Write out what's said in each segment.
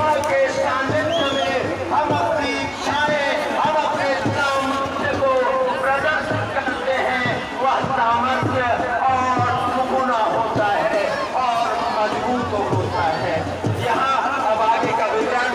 माँ के सानिध्य में हम अपनी इच्छाएं, हम अपने सामर्थ्य को प्रदर्शित करते हैं। वह सामर्थ्य और दुगुना होता है और मजबूत होता है। यहाँ अब आगे का विवरण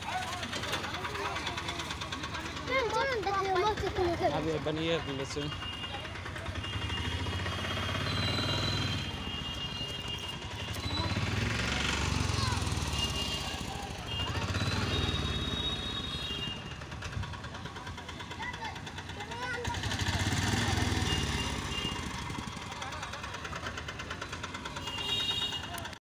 Abi baniye bilirsin.